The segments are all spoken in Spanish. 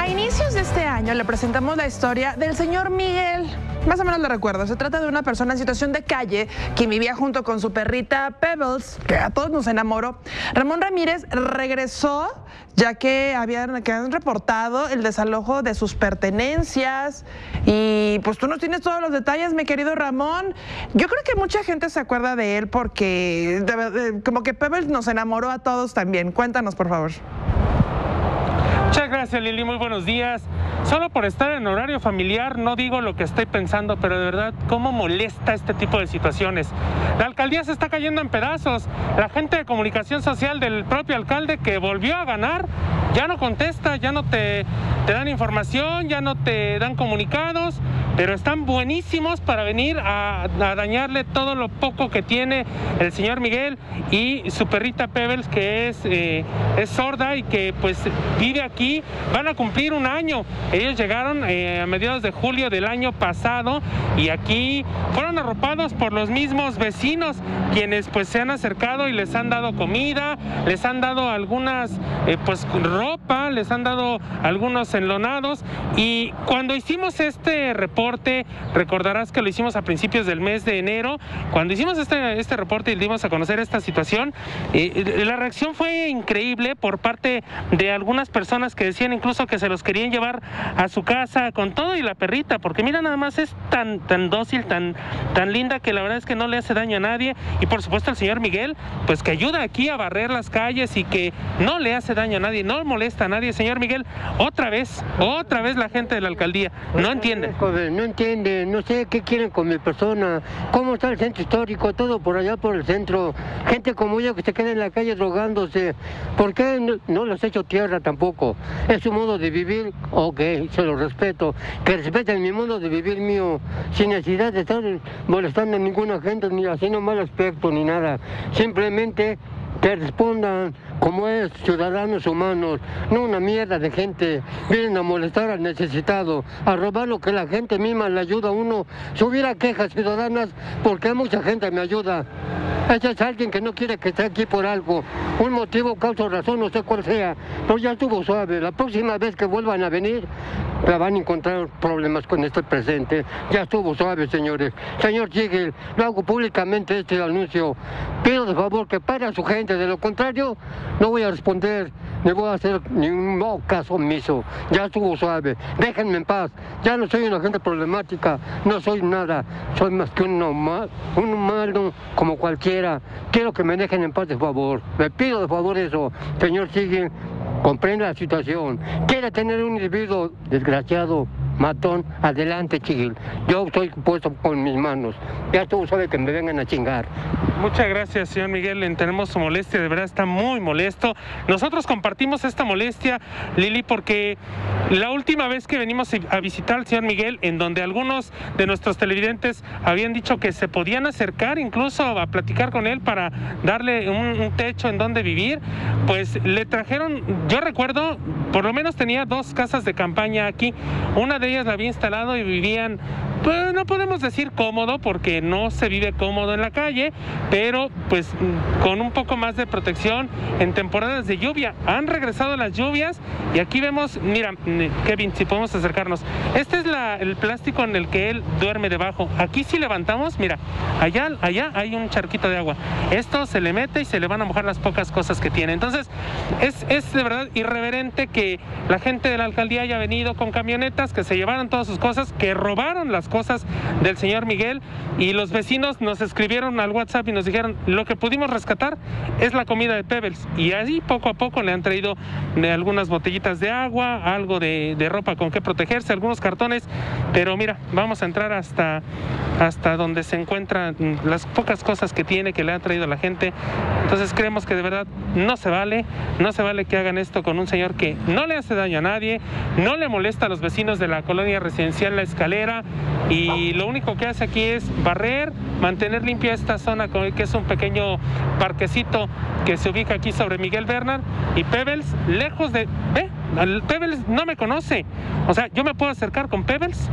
A inicios de este año le presentamos la historia del señor Miguel. Más o menos lo recuerdo. Se trata de una persona en situación de calle que vivía junto con su perrita Pebbles, que a todos nos enamoró. Ramón Ramírez regresó ya que han reportado el desalojo de sus pertenencias y pues tú nos tienes todos los detalles, mi querido Ramón. Yo creo que mucha gente se acuerda de él porque como que Pebbles nos enamoró a todos también. Cuéntanos, por favor. Muchas gracias, Lili, muy buenos días. Solo por estar en horario familiar no digo lo que estoy pensando, pero de verdad, cómo molesta este tipo de situaciones. La alcaldía se está cayendo en pedazos. La gente de comunicación social del propio alcalde, que volvió a ganar, ya no contesta, ya no te dan información, ya no te dan comunicados, pero están buenísimos para venir a dañarle todo lo poco que tiene el señor Miguel y su perrita Pebbles, que es sorda y que pues vive aquí. Van a cumplir un año. Ellos llegaron a mediados de julio del año pasado y aquí fueron arropados por los mismos vecinos, quienes pues se han acercado y les han dado comida, les han dado algunas pues ropa, les han dado algunos enlonados. Y cuando hicimos este reporte, recordarás que lo hicimos a principios del mes de enero, cuando hicimos este reporte y dimos a conocer esta situación, la reacción fue increíble por parte de algunas personas que decían incluso que se los querían llevar a su casa con todo y la perrita, porque mira, nada más es tan dócil, tan linda, que la verdad es que no le hace daño a nadie. Y por supuesto el señor Miguel, pues que ayuda aquí a barrer las calles y que no le hace daño a nadie, no molesta a nadie. Señor Miguel, otra vez la gente de la alcaldía no entiende. Joven, no entiende, no sé qué quieren con mi persona, cómo está el centro histórico, todo por allá por el centro, gente como yo que se queda en la calle drogándose. ¿Por qué no los echo tierra tampoco? Es su modo de vivir, ok, se lo respeto, que respeten mi modo de vivir mío, sin necesidad de estar molestando a ninguna gente, ni haciendo mal aspecto, ni nada. Simplemente que respondan como es, ciudadanos humanos, no una mierda de gente. Vienen a molestar al necesitado, a robar lo que la gente misma le ayuda a uno. Si hubiera quejas ciudadanas, porque mucha gente me ayuda. Ese es alguien que no quiere que esté aquí por algo, un motivo, causa, razón, no sé cuál sea, pero ya estuvo suave. La próxima vez que vuelvan a venir, la van a encontrar problemas con este presente. Ya estuvo suave, señores. Señor Sigel, lo hago públicamente este anuncio. Pido de favor que pare a su gente, de lo contrario, no voy a responder, ni voy a hacer ningún caso omiso. Ya estuvo suave, déjenme en paz. Ya no soy una gente problemática, no soy nada, soy más que un humano como cualquiera. Quiero que me dejen en paz, de favor. Me pido de favor eso, señor Sigel. Comprende la situación. Quiere tener un individuo desgraciado, matón, adelante, Chigil. Yo estoy puesto con mis manos. Ya tú sabes que me vengan a chingar. Muchas gracias, señor Miguel. Entendemos su molestia, de verdad está muy molesto. Nosotros compartimos esta molestia, Lili, porque la última vez que venimos a visitar al señor Miguel, en donde algunos de nuestros televidentes habían dicho que se podían acercar incluso a platicar con él para darle un techo en donde vivir, pues le trajeron, yo recuerdo, por lo menos tenía 2 casas de campaña aquí. Una de ellas la había instalado y vivían, pues no podemos decir cómodo, porque no se vive cómodo en la calle, pero pues con un poco más de protección en temporadas de lluvia. Han regresado las lluvias y aquí vemos, mira, Kevin, si podemos acercarnos, este es el plástico en el que él duerme debajo. Aquí si levantamos, mira, allá hay un charquito de agua. Esto se le mete y se le van a mojar las pocas cosas que tiene. Entonces es de verdad irreverente que la gente de la alcaldía haya venido con camionetas, que se llevaron todas sus cosas, que robaron las cosas del señor Miguel, y los vecinos nos escribieron al WhatsApp y nos dijeron, lo que pudimos rescatar es la comida de Pebbles, y así poco a poco le han traído algunas botellitas de agua, algo de ropa con que protegerse, algunos cartones, pero mira, vamos a entrar hasta donde se encuentran las pocas cosas que tiene, que le ha traído la gente. Entonces creemos que de verdad no se vale que hagan esto con un señor que no le hace daño a nadie, no le molesta a los vecinos de la colonia residencial La Escalera, y lo único que hace aquí es barrer, mantener limpia esta zona, que es un pequeño parquecito que se ubica aquí sobre Miguel Bernard. Y Pebbles, lejos de... Pebbles no me conoce, o sea, yo me puedo acercar con Pebbles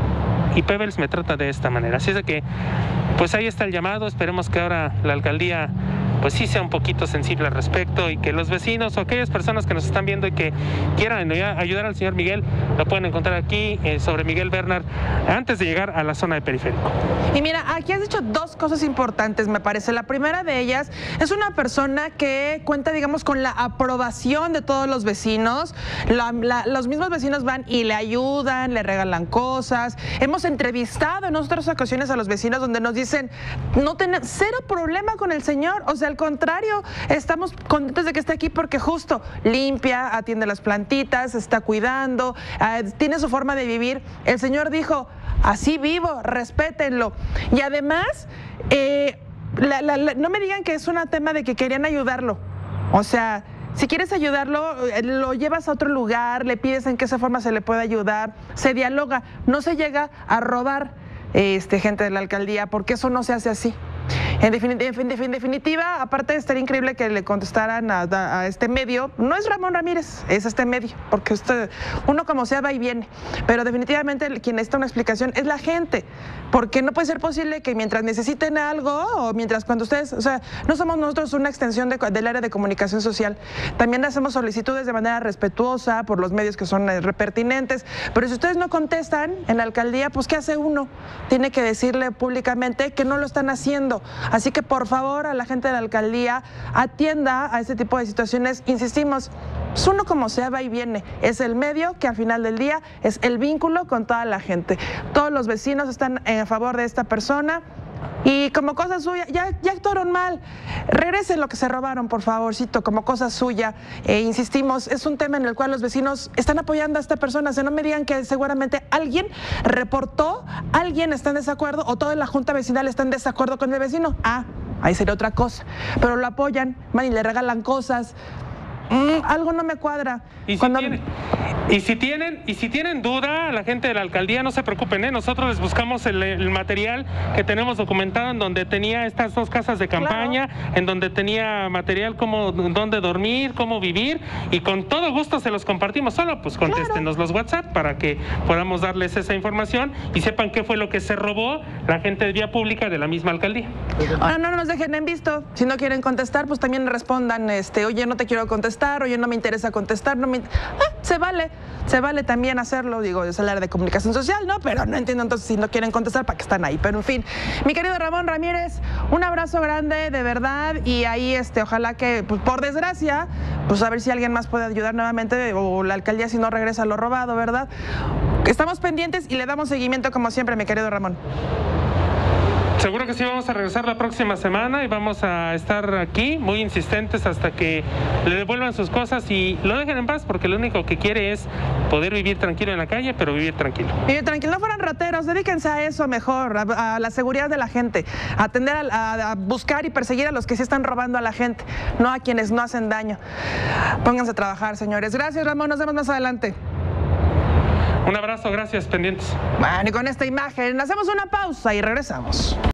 y Pebbles me trata de esta manera. Así es de que, pues ahí está el llamado. Esperemos que ahora la alcaldía pues sí sea un poquito sensible al respecto, y que los vecinos o aquellas personas que nos están viendo y que quieran ayudar al señor Miguel, lo pueden encontrar aquí sobre Miguel Bernard antes de llegar a la zona de Periférico. Y mira, aquí has dicho dos cosas importantes, me parece. La primera de ellas es una persona que cuenta, digamos, con la aprobación de todos los vecinos. Los mismos vecinos van y le ayudan, le regalan cosas. Hemos entrevistado en otras ocasiones a los vecinos donde nos dicen, no tenemos cero problema con el señor, o sea, al contrario, estamos contentos de que esté aquí porque justo limpia, atiende las plantitas, está cuidando, tiene su forma de vivir. El señor dijo, así vivo, respétenlo. Y además, no me digan que es un tema de que querían ayudarlo. O sea, si quieres ayudarlo, lo llevas a otro lugar, le pides en qué forma se le puede ayudar, se dialoga, no se llega a robar gente de la alcaldía, porque eso no se hace así. En definitiva, aparte de estar increíble que le contestaran a este medio, no es Ramón Ramírez, es este medio, porque uno como sea va y viene, pero definitivamente quien necesita una explicación es la gente, porque no puede ser posible que mientras necesiten algo, o mientras cuando ustedes, o sea, no somos nosotros una extensión del área de comunicación social, también hacemos solicitudes de manera respetuosa por los medios que son pertinentes, pero si ustedes no contestan en la alcaldía, pues ¿qué hace uno? Tiene que decirle públicamente que no lo están haciendo. Así que por favor a la gente de la alcaldía atienda a este tipo de situaciones. Insistimos, pues uno como sea va y viene, es el medio que al final del día es el vínculo con toda la gente. Todos los vecinos están a favor de esta persona. Y como cosa suya, ya actuaron mal, regresen lo que se robaron, por favorcito, como cosa suya. Insistimos, es un tema en el cual los vecinos están apoyando a esta persona. O sea, no me digan que seguramente alguien reportó, alguien está en desacuerdo o toda la junta vecinal está en desacuerdo con el vecino. Ahí sería otra cosa. Pero lo apoyan, van y le regalan cosas. Algo no me cuadra. Y si tienen duda, la gente de la alcaldía, no se preocupen, nosotros les buscamos el material que tenemos documentado, en donde tenía estas dos casas de campaña, claro, en donde tenía material como dónde dormir, cómo vivir, y con todo gusto se los compartimos. Solo pues contéstenos, claro, los WhatsApp para que podamos darles esa información y sepan qué fue lo que se robó la gente de vía pública de la misma alcaldía. Ahora no nos dejen en visto. Si no quieren contestar, pues también respondan, oye, no te quiero contestar, oye, no me interesa contestar, se vale también hacerlo, digo, es el área de comunicación social, ¿no? Pero no entiendo entonces si no quieren contestar, ¿para qué están ahí? Pero en fin, mi querido Ramón Ramírez, un abrazo grande, de verdad, y ahí ojalá que, pues, por desgracia, pues a ver si alguien más puede ayudar nuevamente, o la alcaldía si no regresa lo robado, ¿verdad? Estamos pendientes y le damos seguimiento como siempre, mi querido Ramón. Seguro que sí, vamos a regresar la próxima semana y vamos a estar aquí muy insistentes hasta que le devuelvan sus cosas y lo dejen en paz, porque lo único que quiere es poder vivir tranquilo en la calle, pero vivir tranquilo. Vivir tranquilo, no fueran rateros, dedíquense a eso mejor, a la seguridad de la gente, a atender, a buscar y perseguir a los que sí están robando a la gente, no a quienes no hacen daño. Pónganse a trabajar, señores. Gracias, Ramón, nos vemos más adelante. Un abrazo, gracias, pendientes. Bueno, y con esta imagen hacemos una pausa y regresamos.